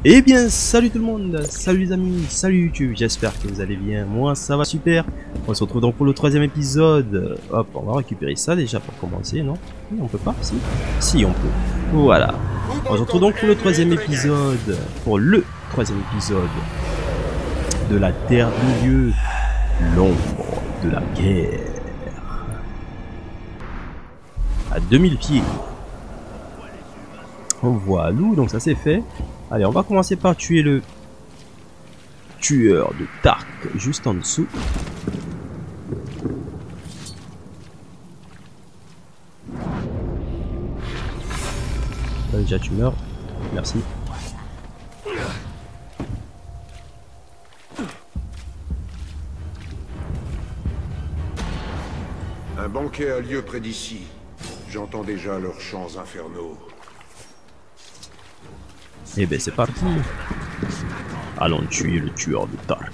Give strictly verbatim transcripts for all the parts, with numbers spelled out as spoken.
Eh bien salut tout le monde, salut les amis, salut YouTube, j'espère que vous allez bien, moi ça va super. On se retrouve donc pour le troisième épisode. Hop, on va récupérer ça déjà pour commencer, non? On peut pas? Si, si on peut. Voilà. On se retrouve donc pour le troisième épisode, pour le troisième épisode de la Terre du Milieu, l'ombre de la guerre. À deux mille pieds. Voilà, donc ça c'est fait. Allez, on va commencer par tuer le tueur de Tark juste en dessous. Là, déjà tu meurs. Merci. Un banquet a lieu près d'ici. J'entends déjà leurs chants infernaux. Et ben c'est parti. Allons tuer le tueur de Tark.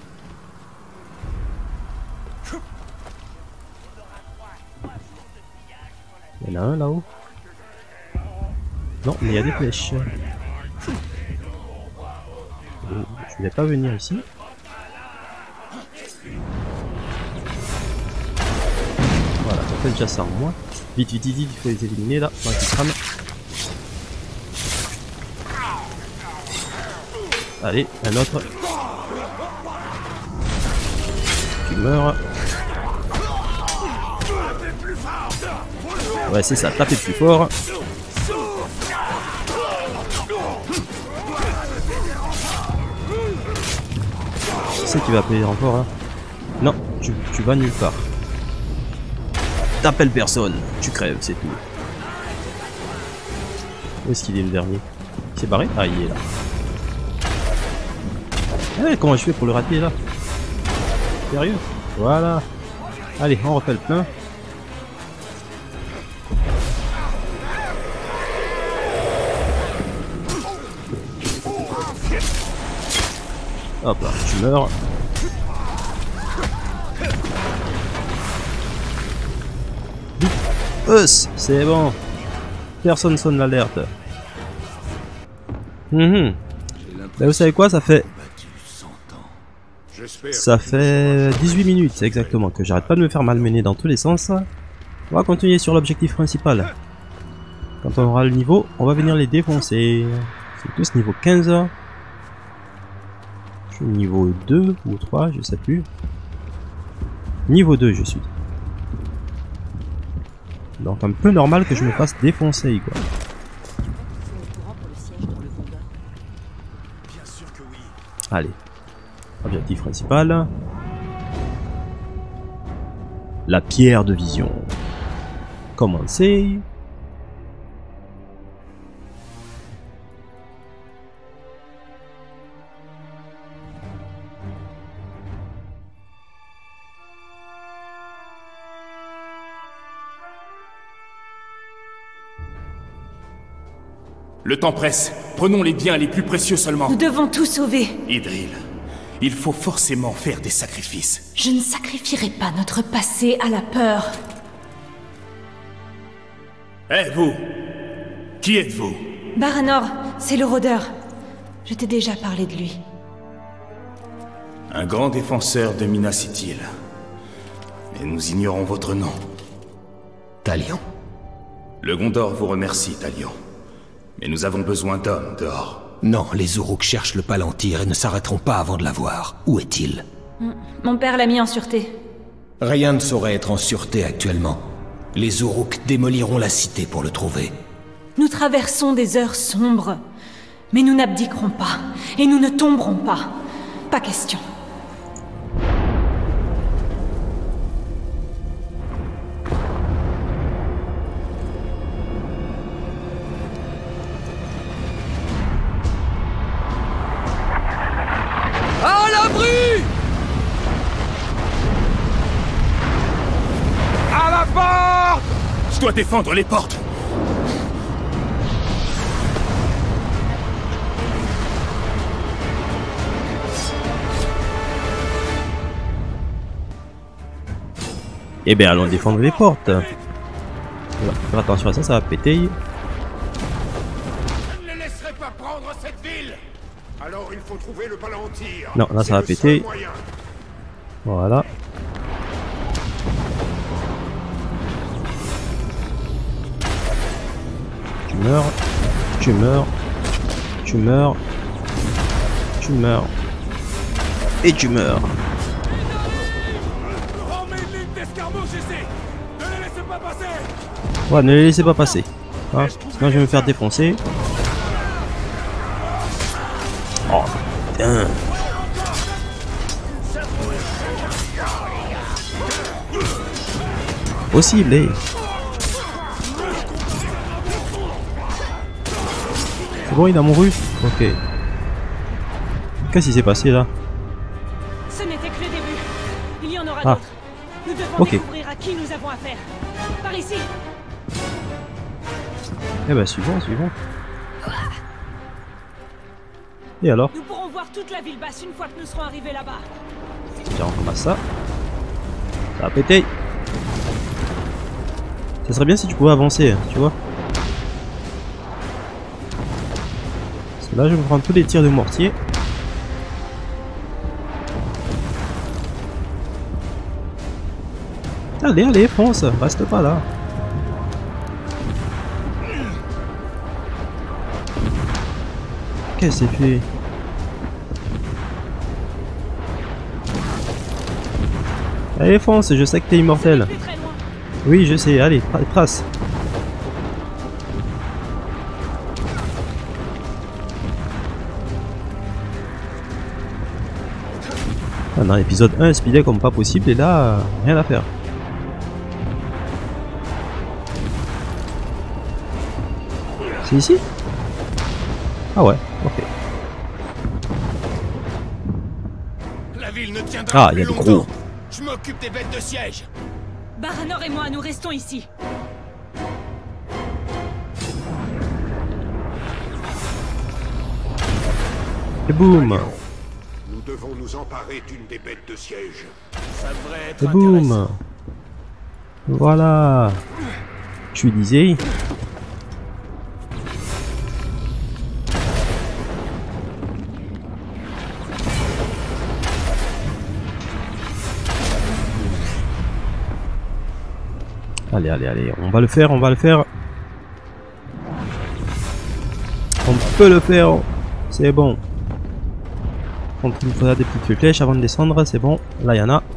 Il y en a un là-haut. Non, mais il y a des flèches. Je voulais pas venir ici. Voilà, ça fait déjà ça en moins. Vite, vite, vite, vite, il faut les éliminer là. Enfin, ils crament. Allez, un autre. Tu meurs. Ouais, c'est ça, tapez plus fort. Qui c'est qui va payer encore là? Non, tu, tu vas nulle part. T'appelles personne, tu crèves, c'est tout. Où est-ce qu'il est le dernier? Il s'est barré? Ah, il est là. Eh, comment je fais pour le rater là? Sérieux? Voilà. Allez, on refait le plein. Hop là, tu meurs. Us, c'est bon. Personne sonne l'alerte. Mmh. Là, vous savez quoi, ça fait... Ça fait dix-huit minutes exactement que j'arrête pas de me faire malmener dans tous les sens. On va continuer sur l'objectif principal. Quand on aura le niveau, on va venir les défoncer. C'est tous niveau quinze. Je suis niveau deux ou trois, je sais plus. Niveau deux je suis. Donc un peu normal que je me fasse défoncer quoi. Allez. Objectif principal. La pierre de vision. Commencez. Le temps presse. Prenons les biens les plus précieux seulement. Nous devons tout sauver. Idril, il faut forcément faire des sacrifices. Je ne sacrifierai pas notre passé à la peur. Eh vous, qui êtes-vous? Baranor, c'est le rôdeur. Je t'ai déjà parlé de lui. Un grand défenseur de Minas Ithil. Mais nous ignorons votre nom. Talion. Le Gondor vous remercie, Talion. Mais nous avons besoin d'hommes dehors. Non, les Uruk cherchent le Palantir et ne s'arrêteront pas avant de l'avoir. Où est-il? Mon père l'a mis en sûreté. Rien ne saurait être en sûreté actuellement. Les Uruk démoliront la cité pour le trouver. Nous traversons des heures sombres. Mais nous n'abdiquerons pas. Et nous ne tomberons pas. Pas question. Je dois défendre les portes. Eh bien, allons défendre les portes. Voilà. Faire attention à ça, ça va péter. Je ne les laisserai pas prendre cette ville. Alors il faut trouver le Palantir. Non, là ça va péter. Voilà. Tu meurs. Tu meurs. Tu meurs. Tu meurs. Et tu meurs. Ouais, ne les laissez pas passer. Hein, sinon je vais me faire défoncer. Oh putain. Possible, eh. C'est bon, il a mouru? Ok. Qu'est-ce qui s'est passé là? Ce n'était que le début. Il y en aura Ah. d'autres. Nous devons Ok. découvrir à qui nous avons affaire. Par ici. Eh ben suivant, suivant. Et alors? Nous pourrons voir toute la ville basse une fois que nous serons arrivés là-bas. Tiens, on ramasse ça. Ça va péter. Ça serait bien si tu pouvais avancer, tu vois. Parce que là, je vais prendre tous les tirs de mortier. Allez, allez, fonce, reste pas là. Qu'est-ce que c'est fait? Allez, fonce, je sais que t'es immortel. Plus très loin. Oui, je sais, allez, tra trace. Ah, dans l'épisode un, speedé comme pas possible, et là, rien à faire. C'est ici? Ah ouais, ok. La ville ne tiendra Ah, il y a plus des gros. longtemps. Je m'occupe des bêtes de siège. Baranor et moi, nous restons ici. Et boum. Nous devons nous emparer d'une des bêtes de siège. Ça devrait être Et intéressant. boum. Voilà. Je lui disais. Allez, allez, allez, on va le faire, on va le faire. On peut le faire. C'est bon. On il faudra des petites flèches avant de descendre, c'est bon. Là, il y en a.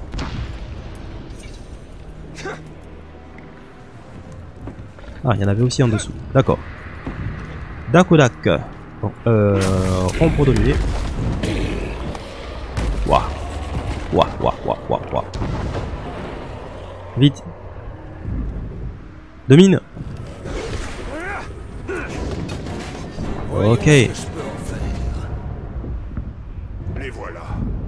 Ah, il y en avait aussi en dessous. D'accord. Dakodak. Bon, euh, on peut dominer. Waouh. Waouh, waouh, waouh, waouh, waouh. Vite. Domine. Ok. Les voilà.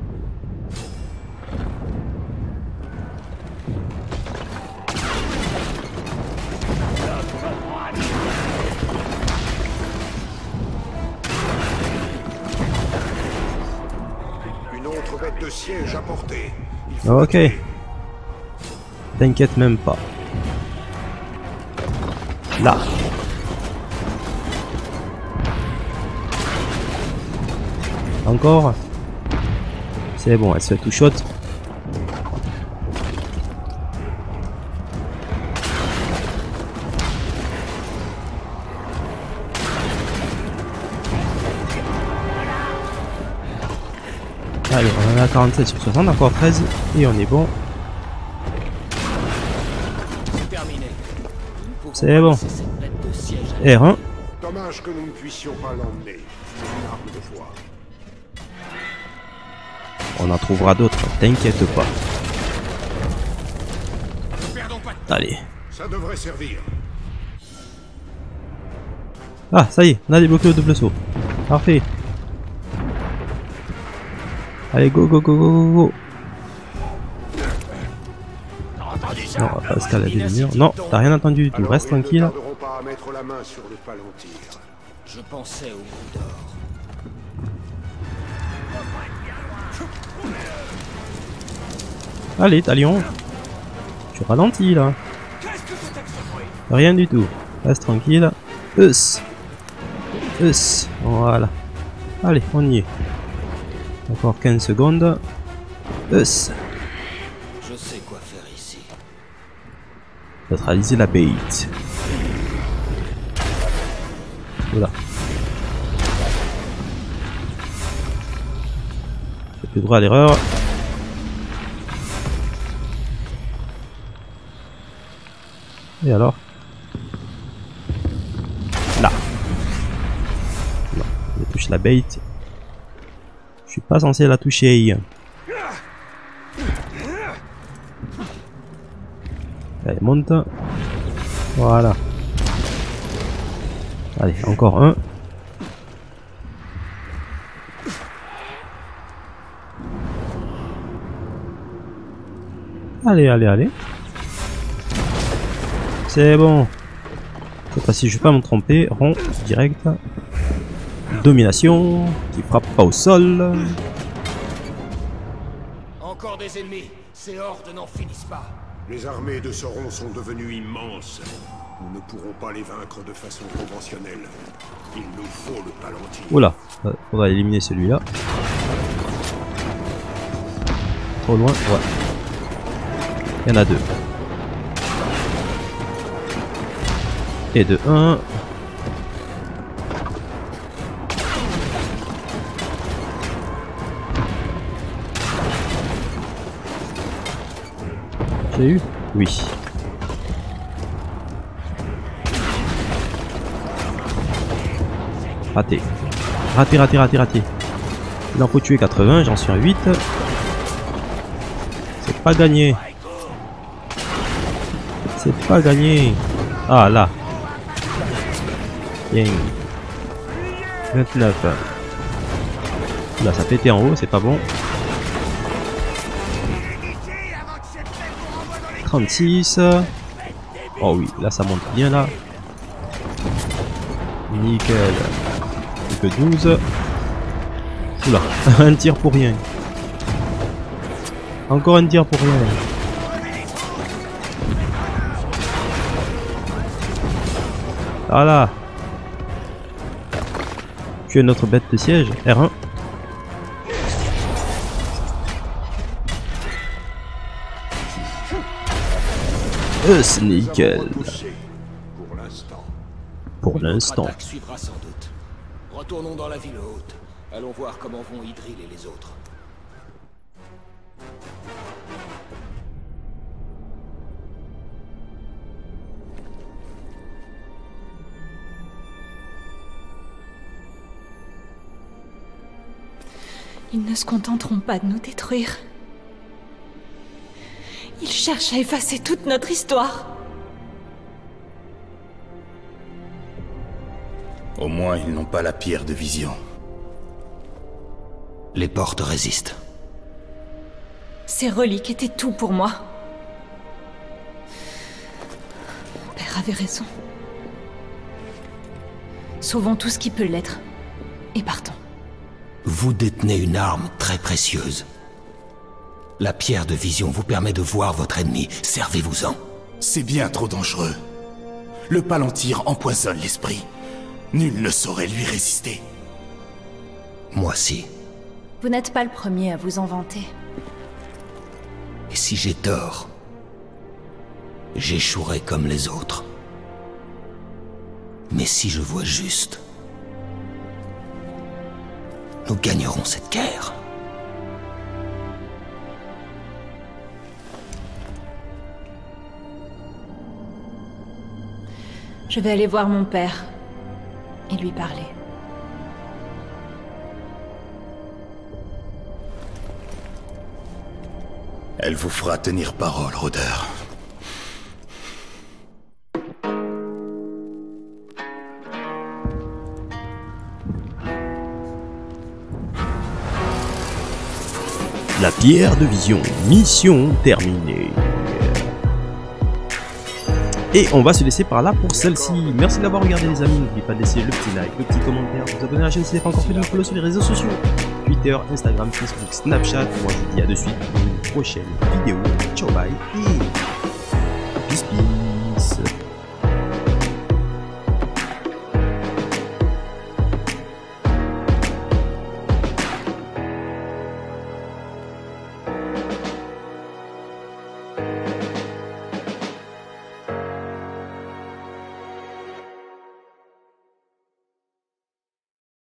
Une autre bête de siège à portée. Il faut Ok. T'inquiète même pas. Là. Encore. C'est bon, elle se fait tout shot. Allez, on en a quarante-sept sur soixante, encore treize et on est bon. Terminé. C'est bon. C'est cette bête de siège. R un. Dommage que nous ne puissions pas l'emmener. C'est une arme de foi. On en trouvera d'autres, t'inquiète pas. Perdons pas de Allez. Ça devrait servir. Ah, ça y est, on a débloqué le double saut. Parfait. Allez, go, go, go, go, go, go. Non, on va pas escalader les murs. Non, t'as rien entendu du tout. Alors, Reste ils ne tranquille. tarderont pas à mettre la main sur le Palantir. Je pensais au bout d'or. Allez, Talion. Tu ralentis là. Rien du tout. Reste tranquille. Us. Us. Voilà. Allez, on y est. Encore quinze secondes. Us. Je sais quoi faire ici. Neutraliser la bait. Voilà. J'ai plus droit à l'erreur. Et alors? Là. Non, je touche la bait. Je suis pas censé la toucher. Allez, monte. Voilà. Allez, encore un. Allez, allez, allez. C'est bon. Cette fois-ci, je vais pas me tromper. Rond, direct. Domination, qui frappe pas au sol. Encore des ennemis. Ces hordes n'en finissent pas. Les armées de Sauron sont devenues immenses. Nous ne pourrons pas les vaincre de façon conventionnelle. Il nous faut le Palantir. Oula, on va éliminer celui-là. Trop loin, ouais. Il y en a deux. Et de un. J'ai eu? Oui. Raté. Raté, raté, raté, raté. Il en faut tuer quatre-vingts, j'en suis à huit. C'est pas gagné. C'est pas gagné. Ah là. Bien. vingt-neuf. Là, ça pétait en haut, c'est pas bon. trente-six. Oh oui, là ça monte bien là. Nickel. Plus que douze. Oula, un tir pour rien. Encore un tir pour rien. Voilà. Tu es notre bête de siège. R un. Euh, c'est nickel. Pour l'instant. Pour l'instant. L'attaque suivra sans doute. Retournons dans la ville haute. Allons voir comment vont Idril et les autres. Ils ne se contenteront pas de nous détruire. Ils cherchent à effacer toute notre histoire. Au moins, ils n'ont pas la pierre de vision. Les portes résistent. Ces reliques étaient tout pour moi. Mon père avait raison. Sauvons tout ce qui peut l'être. Et partons. Vous détenez une arme très précieuse. La pierre de vision vous permet de voir votre ennemi. Servez-vous-en. C'est bien trop dangereux. Le Palantir empoisonne l'esprit. Nul ne saurait lui résister. Moi si. Vous n'êtes pas le premier à vous en vanter. Et si j'ai tort, j'échouerai comme les autres. Mais si je vois juste, nous gagnerons cette guerre. Je vais aller voir mon père et lui parler. Elle vous fera tenir parole, rôdeur. La pierre de vision, mission terminée. Et on va se laisser par là pour celle-ci. Merci d'avoir regardé les amis, n'oubliez pas de laisser le petit like, le petit commentaire, de vous abonner à la chaîne si ce n'est pas encore fait, de me follow sur les réseaux sociaux, Twitter, Instagram, Facebook, Snapchat. Moi je vous dis à de suite pour une prochaine vidéo. Ciao bye et